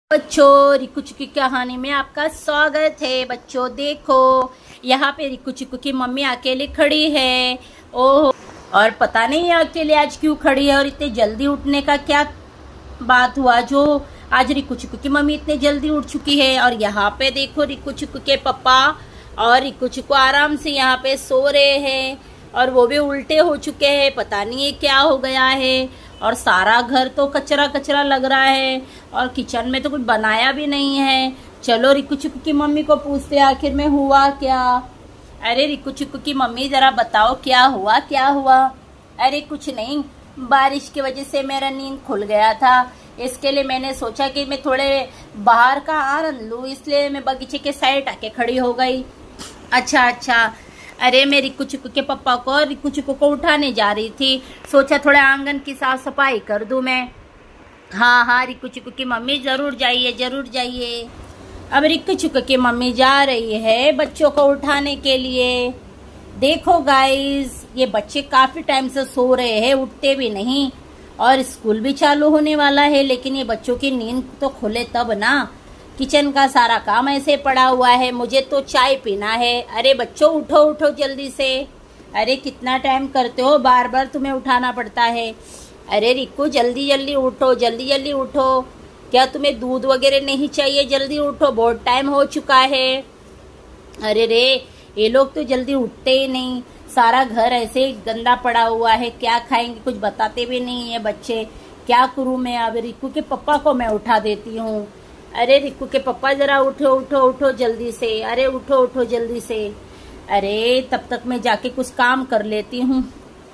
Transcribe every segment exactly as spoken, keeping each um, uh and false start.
बच्चों, रिकू चिकू की कहानी में आपका स्वागत है। बच्चों देखो, यहाँ पे रिकू चिकू की मम्मी अकेले खड़ी है। ओह, और पता नहीं अकेले आज क्यों खड़ी है और इतने जल्दी उठने का क्या बात हुआ जो आज रिकू चिकू की मम्मी इतने जल्दी उठ चुकी है। और यहाँ पे देखो, रिकू चिकू के पापा और रिकू चिकू आराम से यहाँ पे सो रहे हैं और वो भी उल्टे हो चुके हैं। पता नहीं ये क्या हो गया है। और सारा घर तो कचरा कचरा लग रहा है और किचन में तो कुछ बनाया भी नहीं है। चलो रिकू चिकू की मम्मी को पूछते आखिर में हुआ क्या। अरे रिकू चिकू की मम्मी जरा बताओ क्या हुआ क्या हुआ। अरे कुछ नहीं, बारिश की वजह से मेरा नींद खुल गया था, इसके लिए मैंने सोचा कि मैं थोड़े बाहर का आनंद लूँ, इसलिए मैं बगीचे के साइड आके खड़ी हो गई। अच्छा अच्छा। अरे मैं रिकू चिकू के पापा को रिकू चिकू को उठाने जा रही थी, सोचा थोड़ा आंगन की साफ सफाई कर दूं मैं। हाँ हाँ रिकू चिकू की मम्मी जरूर जाइए जरूर जाइए। अब रिकू चिकू की मम्मी जा रही है बच्चों को उठाने के लिए। देखो गाइस, ये बच्चे काफी टाइम से सो रहे हैं, उठते भी नहीं और स्कूल भी चालू होने वाला है, लेकिन ये बच्चों की नींद तो खुले तब ना। किचन का सारा काम ऐसे पड़ा हुआ है, मुझे तो चाय पीना है। अरे बच्चों उठो उठो जल्दी से। अरे कितना टाइम करते हो, बार बार तुम्हें उठाना पड़ता है। अरे रिकू जल्दी जल्दी उठो जल्दी जल्दी उठो। क्या तुम्हें दूध वगैरह नहीं चाहिए? जल्दी उठो, बहुत टाइम हो चुका है। अरे रे, ये लोग तो जल्दी उठते ही नहीं, सारा घर ऐसे गंदा पड़ा हुआ है, क्या खाएंगे कुछ बताते भी नहीं है बच्चे। क्या करूं मैं? अब रिकू के पापा को मैं उठा देती हूँ। अरे रिकू के पापा जरा उठो उठो उठो जल्दी से। अरे उठो उठो जल्दी से। अरे तब तक मैं जाके कुछ काम कर लेती हूँ।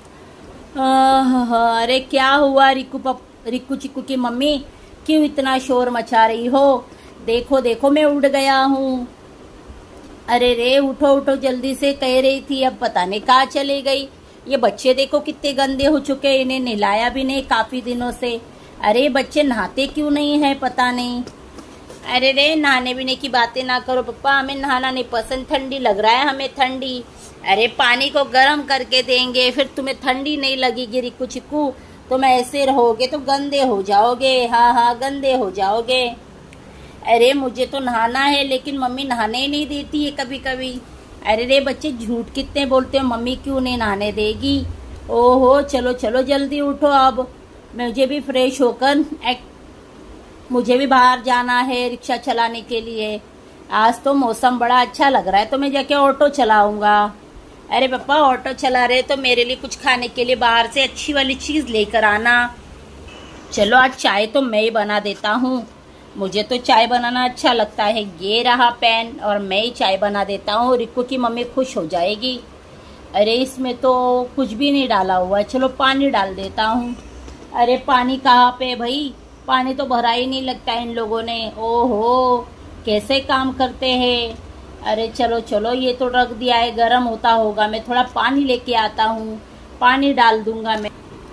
अरे क्या हुआ रिकू पप रिकू चिकू की मम्मी, क्यों इतना शोर मचा रही हो? देखो देखो मैं उठ गया हूँ। अरे रे उठो उठो जल्दी से कह रही थी, अब पता नहीं कहाँ चली गई। ये बच्चे देखो कितने गंदे हो चुके, इन्हें नहलाया भी नहीं काफी दिनों से। अरे बच्चे नहाते क्यों नहीं है पता नहीं। अरे रे, नहाने बीने की बातें ना करो पापा, हमें नहाना नहीं पसंद, ठंडी लग रहा है हमें ठंडी। अरे पानी को गर्म करके देंगे, फिर तुम्हें ठंडी नहीं लगेगी रिकू चिकू, तुम ऐसे रहोगे तो गंदे हो जाओगे। हाँ हाँ गंदे हो जाओगे। अरे मुझे तो नहाना है, लेकिन मम्मी नहाने ही नहीं देती है कभी कभी। अरे रे बच्चे झूठ कितने बोलते हो, मम्मी क्यों नहीं नहाने देगी। ओहो चलो चलो जल्दी उठो, अब मुझे भी फ्रेश होकर एक मुझे भी बाहर जाना है रिक्शा चलाने के लिए। आज तो मौसम बड़ा अच्छा लग रहा है, तो मैं जाके ऑटो चलाऊंगा। अरे पापा ऑटो चला रहे तो मेरे लिए कुछ खाने के लिए बाहर से अच्छी वाली चीज लेकर आना। चलो आज चाय तो मैं ही बना देता हूँ, मुझे तो चाय बनाना अच्छा लगता है। ये रहा पैन और मैं ही चाय बना देता हूँ, रिकू की मम्मी खुश हो जाएगी। अरे इसमें तो कुछ भी नहीं डाला हुआ है, चलो पानी डाल देता हूँ। अरे पानी कहाँ पे भाई, पानी तो भरा ही नहीं लगता इन लोगों ने। ओहो कैसे काम करते हैं। अरे चलो चलो, ये तो रख दिया है, गर्म होता होगा, मैं थोड़ा पानी लेके आता हूँ, पानी डाल दूंगा मैं।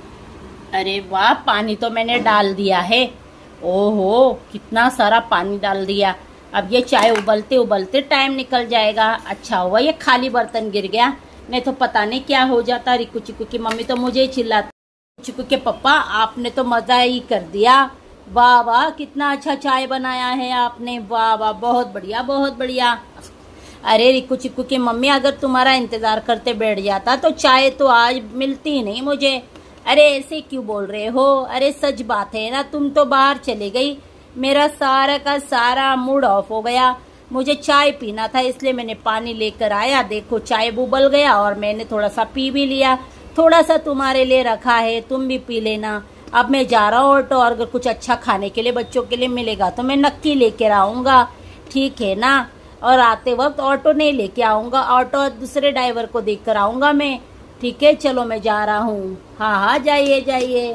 अरे वाह, पानी तो मैंने डाल दिया है। ओहो कितना सारा पानी डाल दिया। अब ये चाय उबलते उबलते टाइम निकल जाएगा। अच्छा हुआ ये खाली बर्तन गिर गया, नहीं तो पता नहीं क्या हो जाता। रिकू चिकू की मम्मी तो मुझे ही चिल्लाती, चिकू के पापा आपने तो मजा ही कर दिया, वाह वाह कितना अच्छा चाय बनाया है आपने, वाह वाह बहुत बढ़िया बहुत बढ़िया। अरे रिकू चिकू की मम्मी, अगर तुम्हारा इंतजार करते बैठ जाता तो चाय तो आज मिलती ही नहीं मुझे। अरे ऐसे क्यों बोल रहे हो? अरे सच बात है ना, तुम तो बाहर चली गई, मेरा सारा का सारा मूड ऑफ हो गया। मुझे चाय पीना था, इसलिए मैंने पानी लेकर आया। देखो चाय उबल गया और मैंने थोड़ा सा पी भी लिया, थोड़ा सा तुम्हारे लिए रखा है, तुम भी पी लेना। अब मैं जा रहा हूँ ऑटो, और अगर कुछ अच्छा खाने के लिए बच्चों के लिए मिलेगा तो मैं नक्की लेकर आऊंगा, ठीक है ना। और आते वक्त ऑटो नहीं लेके आऊंगा, ऑटो दूसरे ड्राइवर को देख कर आऊंगा मैं, ठीक है। चलो मैं जा रहा हूँ। हाँ हाँ जाइए जाइए।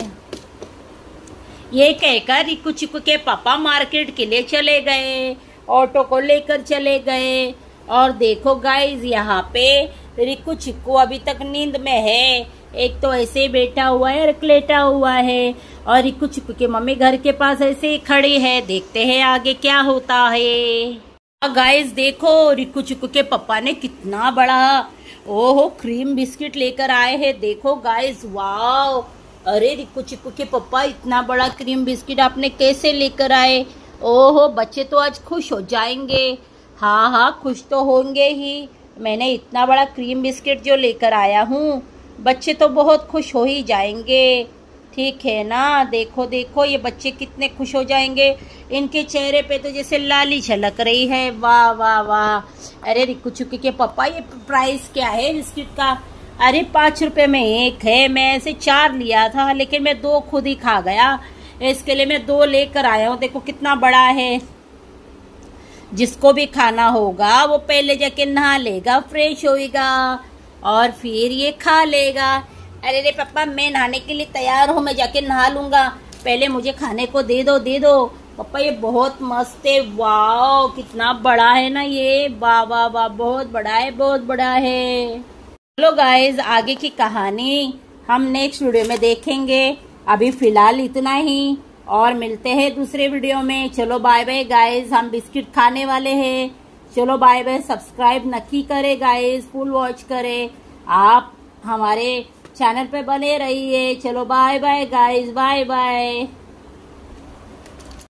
ये कहकर रिकू चिकू के पापा मार्केट के लिए चले गए, ऑटो को लेकर चले गए। और देखो गाइज, यहाँ पे रिकू चिकू अभी तक नींद में है, एक तो ऐसे बैठा हुआ है, लेटा हुआ है, और रिकू चिकू की मम्मी घर के पास ऐसे ही खड़ी है। देखते हैं आगे क्या होता है। गाइस देखो, रिकू चिकू के पापा ने कितना बड़ा ओहो क्रीम बिस्किट लेकर आए हैं। देखो गाइस, वाओ। अरे रिकू चिकू के पापा इतना बड़ा क्रीम बिस्किट आपने कैसे लेकर आए? ओहो, बच्चे तो आज खुश हो जाएंगे। हाँ हाँ, खुश तो होंगे ही। मैंने इतना बड़ा क्रीम बिस्किट जो लेकर आया हूँ, बच्चे तो बहुत खुश हो ही जाएंगे। ठीक है ना। देखो देखो ये बच्चे कितने खुश हो जाएंगे। इनके चेहरे पे तो जैसे लाली छलक रही है। वाह वाह वाह। अरे रिक्कू चुक्की के पापा, ये प्राइस क्या है बिस्किट का? अरे पाँच रुपए में एक है। मैं ऐसे चार लिया था, लेकिन मैं दो खुद ही खा गया। इसके लिए मैं दो लेकर आया हूँ। देखो कितना बड़ा है। जिसको भी खाना होगा वो पहले जाके नहा लेगा, फ्रेश होएगा, और फिर ये खा लेगा। अरे रे पापा, मैं नहाने के लिए तैयार हूँ, मैं जाके नहा लूंगा, पहले मुझे खाने को दे दो दे दो। पापा ये बहुत मस्त है। वाह, कितना बड़ा है ना ये। वाह वाह वाह, बहुत बड़ा है, बहुत बड़ा है। चलो गाइज, आगे की कहानी हम नेक्स्ट वीडियो में देखेंगे। अभी फिलहाल इतना ही, और मिलते हैं दूसरे वीडियो में। चलो बाय बाय गाइज, हम बिस्किट खाने वाले हैं। चलो बाय बाय। सब्सक्राइब नक्की करे गाइज, फुल वॉच करे। आप हमारे चैनल पे बने रहिए। चलो bye bye guys, bye bye.